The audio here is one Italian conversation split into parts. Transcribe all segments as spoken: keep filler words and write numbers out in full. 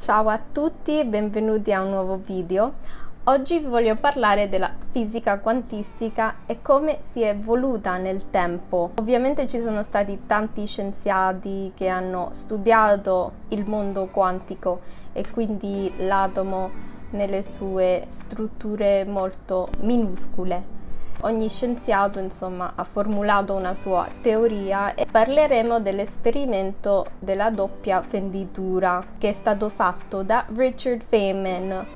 Ciao a tutti e benvenuti a un nuovo video. Oggi vi voglio parlare della fisica quantistica e come si è evoluta nel tempo. Ovviamente ci sono stati tanti scienziati che hanno studiato il mondo quantico e quindi l'atomo nelle sue strutture molto minuscole. Ogni scienziato, insomma, ha formulato una sua teoria e parleremo dell'esperimento della doppia fenditura che è stato fatto da Richard Feynman.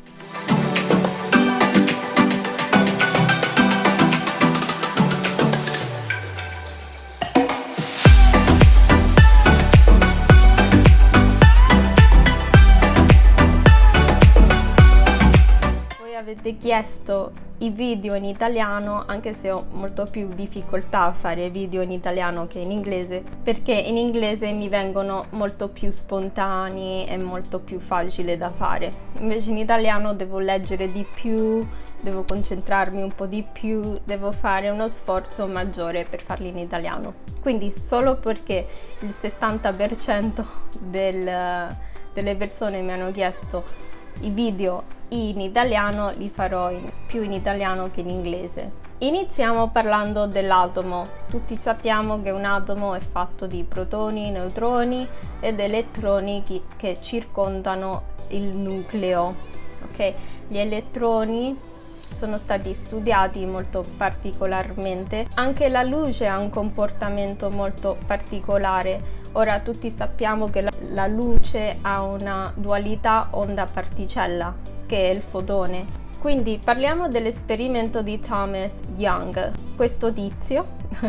Voi avete chiesto i video in italiano, anche se ho molto più difficoltà a fare video in italiano che in inglese, perché in inglese mi vengono molto più spontanei e molto più facile da fare. Invece in italiano devo leggere di più, devo concentrarmi un po' di più, devo fare uno sforzo maggiore per farli in italiano. Quindi solo perché il settanta per cento del, delle persone mi hanno chiesto i video in italiano, li farò in, più in italiano che in inglese. Iniziamo parlando dell'atomo. Tutti sappiamo che un atomo è fatto di protoni, neutroni ed elettroni che, che circondano il nucleo. Ok? Gli elettroni sono stati studiati molto particolarmente. Anche la luce ha un comportamento molto particolare. Ora tutti sappiamo che la, la luce ha una dualità onda-particella, che è il fotone. Quindi parliamo dell'esperimento di Thomas Young. Questo tizio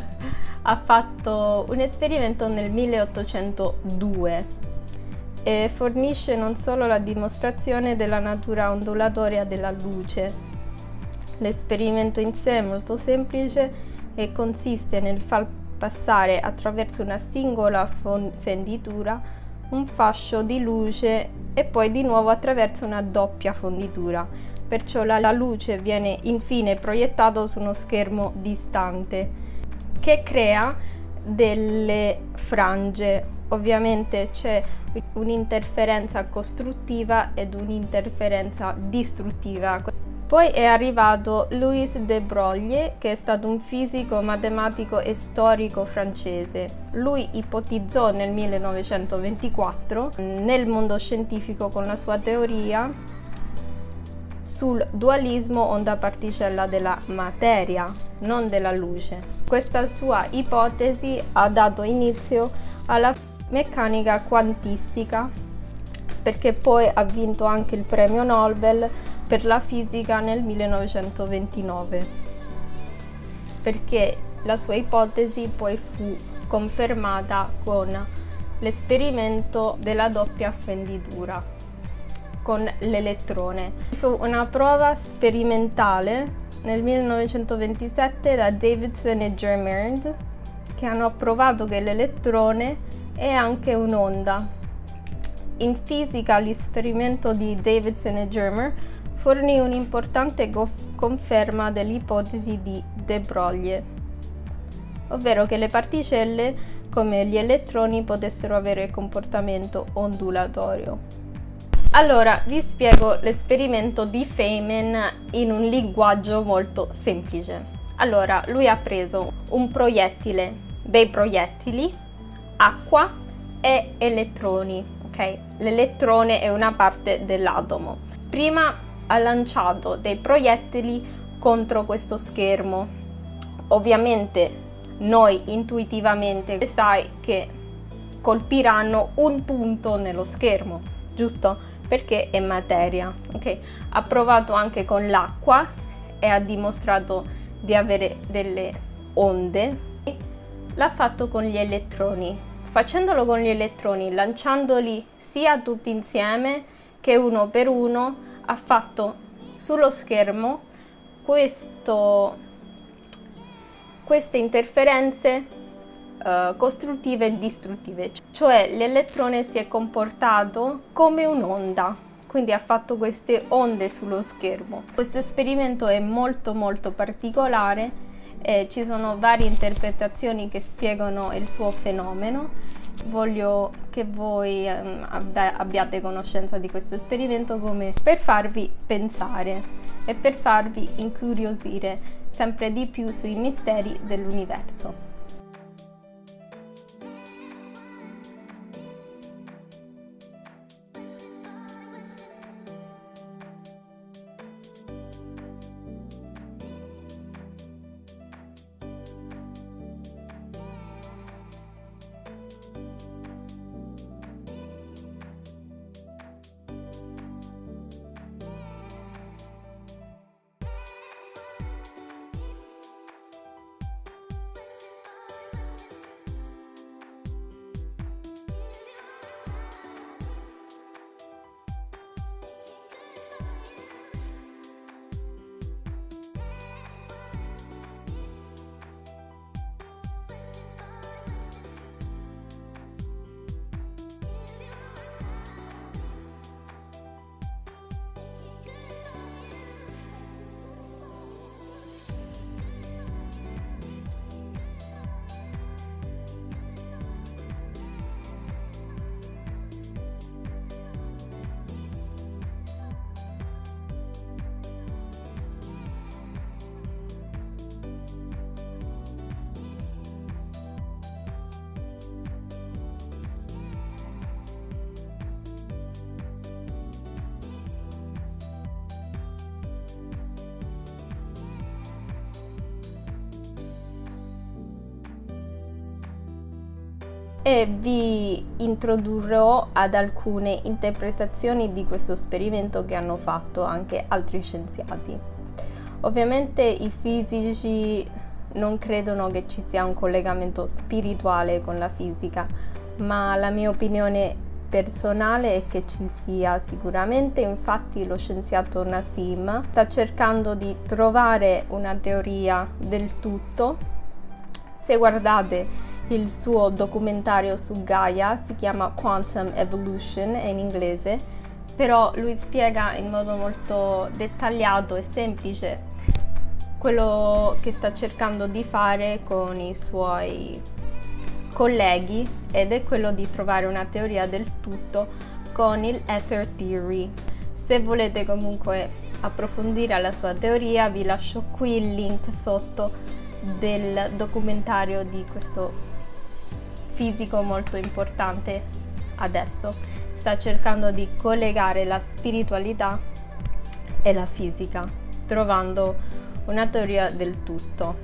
ha fatto un esperimento nel milleottocentodue e fornisce non solo la dimostrazione della natura ondulatoria della luce. L'esperimento in sé è molto semplice e consiste nel far passare attraverso una singola fenditura un fascio di luce e poi di nuovo attraverso una doppia fonditura. Perciò la, la luce viene infine proiettata su uno schermo distante che crea delle frange. Ovviamente c'è un'interferenza costruttiva ed un'interferenza distruttiva. Poi è arrivato Louis de Broglie, che è stato un fisico, matematico e storico francese. Lui ipotizzò nel millenovecentoventiquattro nel mondo scientifico con la sua teoria sul dualismo onda-particella della materia, non della luce. Questa sua ipotesi ha dato inizio alla meccanica quantistica, perché poi ha vinto anche il premio Nobel per la fisica nel millenovecentoventinove, perché la sua ipotesi poi fu confermata con l'esperimento della doppia fenditura con l'elettrone. Fu una prova sperimentale nel millenovecentoventisette da Davidson e Germerd, che hanno provato che l'elettrone è anche un'onda. In fisica l'esperimento di Davidson e Germerd fornì un'importante conferma dell'ipotesi di de Broglie, ovvero che le particelle, come gli elettroni, potessero avere comportamento ondulatorio. Allora, vi spiego l'esperimento di Feynman in un linguaggio molto semplice. Allora, lui ha preso un proiettile, dei proiettili, acqua e elettroni. Ok? L'elettrone è una parte dell'atomo. Prima ha lanciato dei proiettili contro questo schermo. Ovviamente noi intuitivamente sai che colpiranno un punto nello schermo, giusto? Perché è materia. Ok? Ha provato anche con l'acqua e ha dimostrato di avere delle onde. L'ha fatto con gli elettroni. Facendolo con gli elettroni, lanciandoli sia tutti insieme che uno per uno, ha fatto sullo schermo questo, queste interferenze uh, costruttive e distruttive, cioè l'elettrone si è comportato come un'onda, quindi ha fatto queste onde sullo schermo. Questo esperimento è molto molto particolare, eh, ci sono varie interpretazioni che spiegano il suo fenomeno voglio che voi um, abbiate conoscenza di questo esperimento come per farvi pensare e per farvi incuriosire sempre di più sui misteri dell'universo. E vi introdurrò ad alcune interpretazioni di questo esperimento che hanno fatto anche altri scienziati. Ovviamente i fisici non credono che ci sia un collegamento spirituale con la fisica, ma la mia opinione personale è che ci sia sicuramente. Infatti lo scienziato Nassim sta cercando di trovare una teoria del tutto. Se guardate il suo documentario su Gaia, si chiama Quantum Evolution, è in inglese, però lui spiega in modo molto dettagliato e semplice quello che sta cercando di fare con i suoi colleghi, ed è quello di trovare una teoria del tutto con il Ether Theory. Se volete comunque approfondire la sua teoria, vi lascio qui il link sotto del documentario di questo fisico molto importante. Adesso sta cercando di collegare la spiritualità e la fisica, trovando una teoria del tutto.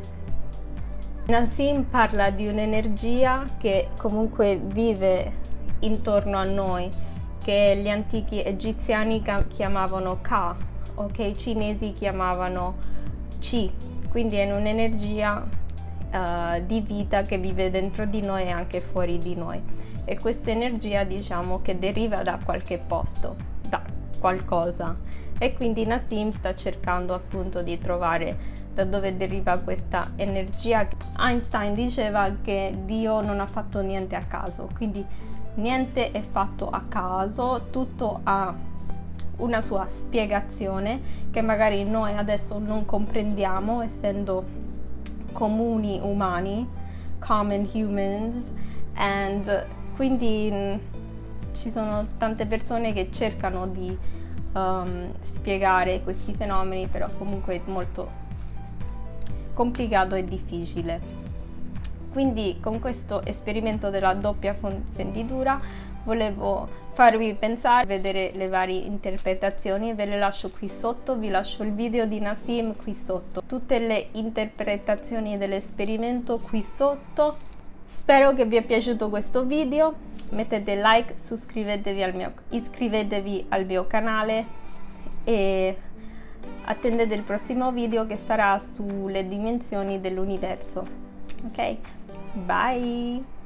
Nassim parla di un'energia che comunque vive intorno a noi, che gli antichi egiziani chiamavano Ka, o che i cinesi chiamavano Chi, quindi è un'energia Uh, di vita che vive dentro di noi e anche fuori di noi, e questa energia diciamo che deriva da qualche posto, da qualcosa, e quindi Nassim sta cercando appunto di trovare da dove deriva questa energia. Einstein diceva che Dio non ha fatto niente a caso, quindi niente è fatto a caso, tutto ha una sua spiegazione che magari noi adesso non comprendiamo essendo comuni umani, common humans, and quindi mh, ci sono tante persone che cercano di um, spiegare questi fenomeni, però comunque è molto complicato e difficile. Quindi con questo esperimento della doppia fenditura volevo farvi pensare, vedere le varie interpretazioni. Ve le lascio qui sotto, vi lascio il video di Nassim qui sotto, tutte le interpretazioni dell'esperimento qui sotto. Spero che vi è piaciuto questo video, mettete like, iscrivetevi al mio, iscrivetevi al mio canale e attendete il prossimo video che sarà sulle dimensioni dell'universo. Ok? Bye!